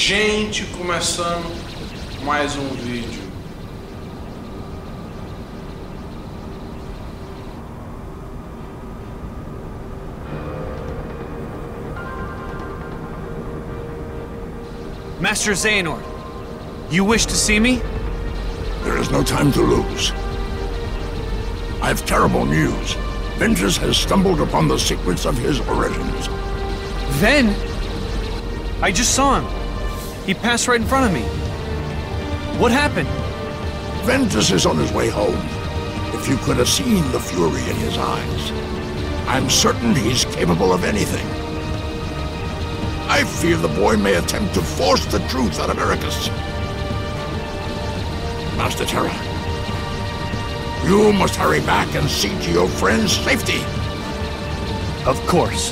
Gente, começando mais um vídeo. Master Xehanort, you wish to see me? There is no time to lose. I have terrible news. Ventus has stumbled upon the secrets of his origins. Ven? I just saw him. He passed right in front of me. What happened? Ventus is on his way home. If you could have seen the fury in his eyes, I'm certain he's capable of anything. I fear the boy may attempt to force the truth out of Eraqus. Master Terra, you must hurry back and see to your friend's safety. Of course.